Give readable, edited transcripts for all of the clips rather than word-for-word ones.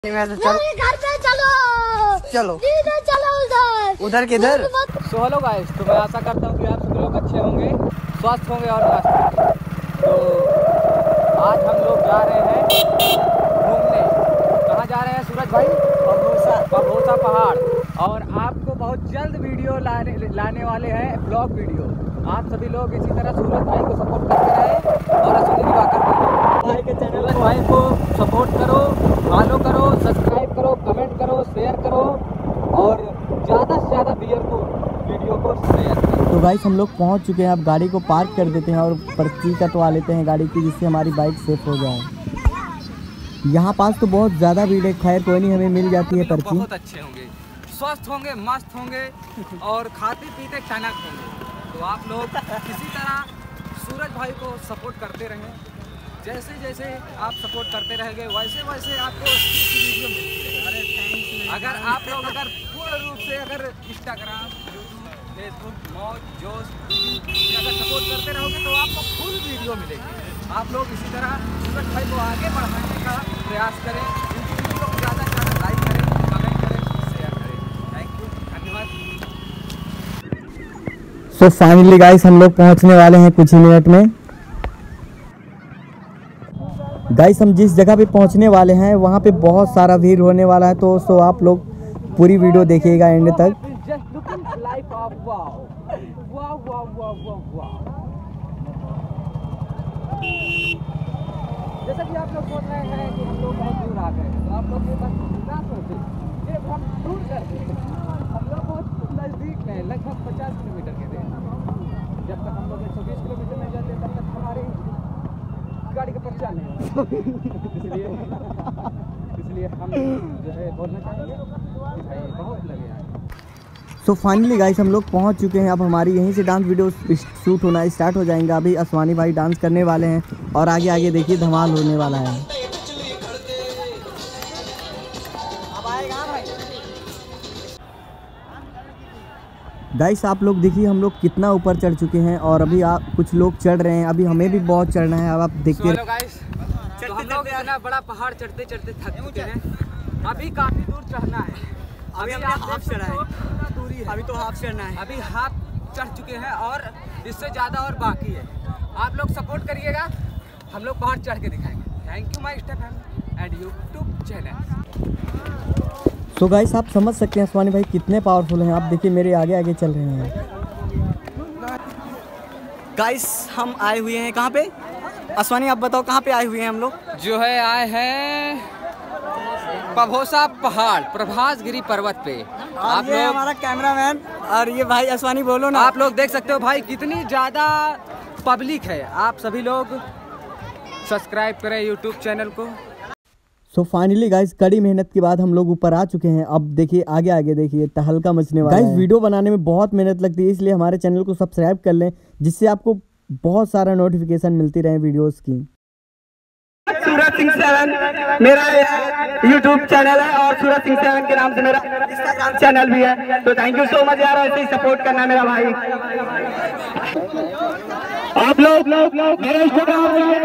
घर पे चलो चलो चलो उधर किधर। सो हेलो गाइस, तो मैं आशा करता हूँ कि आप सभी लोग अच्छे होंगे, स्वस्थ होंगे और मस्त होंगे। तो आज हम लोग जा रहे हैं घूमने। कहाँ जा रहे हैं सूरज भाई? बभोसा पहाड़। और आपको बहुत जल्द वीडियो लाने वाले हैं, ब्लॉग वीडियो। आप सभी लोग इसी तरह सूरज भाई को सपोर्ट करते रहें और अश्विनी दिवाकर भाई के चैनल भाई को सपोर्ट करो, फॉलो करो, सब्सक्राइब करो, कमेंट करो, शेयर करो और ज़्यादा से ज़्यादा वीडियो को शेयर करो। तो गाइस हम लोग पहुंच चुके हैं। अब गाड़ी को पार्क कर देते हैं और पर्ची कटवा लेते हैं गाड़ी की, जिससे हमारी बाइक सेफ हो जाए। यहाँ पास तो बहुत ज़्यादा भीड़ है, खैर कोई नहीं, हमें मिल जाती है पर्ची। बहुत अच्छे होंगे, स्वस्थ होंगे, मस्त होंगे और खाते पीते टनक होंगे। तो आप लोग किसी तरह सूरज भाई को सपोर्ट करते रहें। जैसे जैसे आप सपोर्ट करते रहेंगे वैसे वैसे आपको वीडियो मिलती रहेगी। अगर आप लोग पूर्ण रूप से इंस्टाग्राम, यूट्यूब, फेसबुक, मौज जोश अगर सपोर्ट करते रहोगे तो आपको फुल वीडियो मिलेगी। आप लोग इसी तरह सूरज भाई को आगे बढ़ाने का प्रयास करें। इनकी वीडियो को ज़्यादा से ज़्यादा लाइक करें, कमेंट करें, शेयर करें। थैंक यू, धन्यवाद। सो फाइनली गाइस हम लोग पहुँचने वाले हैं कुछ ही मिनट में। गाइस हम जिस जगह पे पहुंचने वाले हैं वहां पे बहुत सारा भीड़ होने वाला है, तो आप लोग पूरी वीडियो देखिएगा एंड तक। जैसा कि आप लोग सोच रहे हैं कि हम लोग बहुत दूर आ गए, तो आप लोग ये बात ना सोचें कि हम दूर करते हैं। हम लोग बहुत नज़दीक में, लगभग 50 किलोमीटर के थे। जब तक हम लोग 120 किलोमीटर में जाते तब तक हमारी गाड़ी का पर्चा नहीं इसलिए हम जो है बोलना चाहेंगे कि भाई बहुत लगे हैं। सो फाइनली गाइस हम लोग पहुंच चुके हैं। अब हमारी यहीं से डांस वीडियो शूट होना स्टार्ट हो जाएंगे। अभी अश्वानी भाई डांस करने वाले हैं और आगे आगे देखिए धमाल होने वाला है। गाइस आप लोग देखिए हम लोग कितना ऊपर चढ़ चुके हैं और अभी आप कुछ लोग चढ़ रहे हैं। अभी हमें भी बहुत चढ़ना है, अब आप देखते हैं। तो हम लोग इतना बड़ा पहाड़ चढ़ते चढ़ते थक चुके हैं। अभी काफ़ी दूर चढ़ना है। अभी हमने हाफ चढ़ा है, दूरी है, अभी तो हाफ चढ़ना है। अभी हाफ चढ़ चुके हैं और इससे ज़्यादा और बाकी है। आप लोग सपोर्ट करिएगा, हम लोग पहाड़ चढ़ के दिखाएंगे। Thank you my step family and YouTube channel. तो गाइस आप समझ सकते हैं अश्वानी भाई कितने पावरफुल हैं। आप देखिए मेरे आगे आगे चल रहे हैं। गाइस हम आए हुए हैं कहाँ पे? अश्वानी आप बताओ कहाँ पे आए हुए हैं हम लोग? जो है आए हैं बभोसा पहाड़, प्रभास गिरी पर्वत पे। आप ये हमारा कैमरामैन और ये भाई अश्वानी बोलो ना। आप लोग देख सकते हो भाई कितनी ज़्यादा पब्लिक है। आप सभी लोग सब्सक्राइब करें यूट्यूब चैनल को। सो फाइनली गाइस कड़ी मेहनत के बाद हम लोग ऊपर आ चुके हैं। अब देखिए आगे आगे देखिए तहलका मचने वाला है। गाइस वीडियो बनाने में बहुत मेहनत लगती है, इसलिए हमारे चैनल को सब्सक्राइब कर लें, जिससे आपको बहुत सारा नोटिफिकेशन मिलती रहे वीडियोस की। सूरज सिंह 7 मेरा यूट्यूब चैनल है और सूरज सिंह 7 के नाम से मेरा इंस्टाग्राम चैनल भी है। तो थैंक यू सो मच यार, ऐसे ही सपोर्ट करना मेरा भाई। आप लोग मेरे इंस्टाग्राम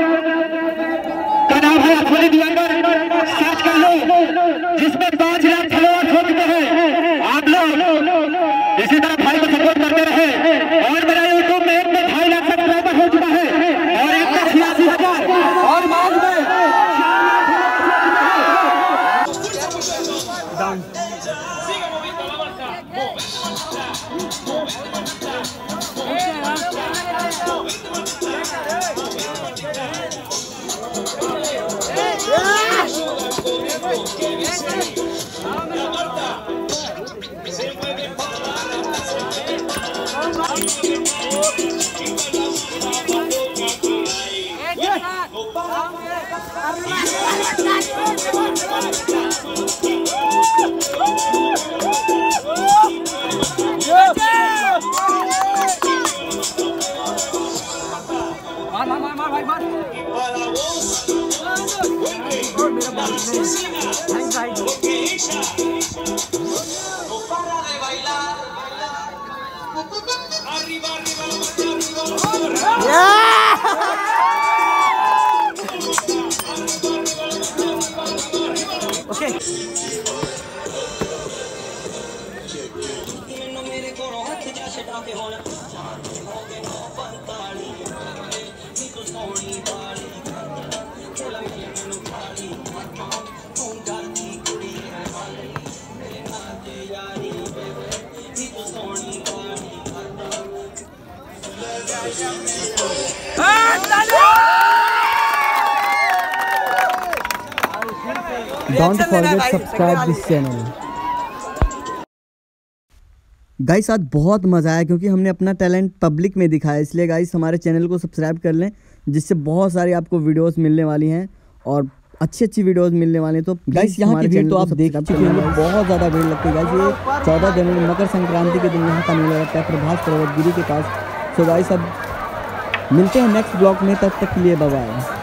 का नाम है अश्विनी दिवाकर, सर्च कर लो, जिसमें 5 लाख फॉलोअर्स हो चुके हैं। आप लोग इसी तरह भाई को सपोर्ट करते रहे और मेरा यूट्यूब में 2.5 लाख सब्सक्राइबर हो चुका है और 1,86,000 और मांग में Don't forget subscribe this channel. Guys आज बहुत मज़ा आया क्योंकि हमने अपना टैलेंट पब्लिक में दिखाया, इसलिए गाइस हमारे चैनल को सब्सक्राइब कर लें, जिससे बहुत सारी आपको वीडियोस मिलने वाली हैं और अच्छी वीडियोस मिलने वाली हैं। तो गाइस यहाँ के चैनल तो आप देख चुके होंगे, बहुत ज़्यादा भीड़ लगती है गाइस। ये 14 जनवरी मकर संक्रांति के दिन यहाँ का मेला लगता है प्रभास पर्वतगिरी के पास। तो गाइस अब मिलते हैं नेक्स्ट ब्लॉग में, तब तक के लिए बाय बाय।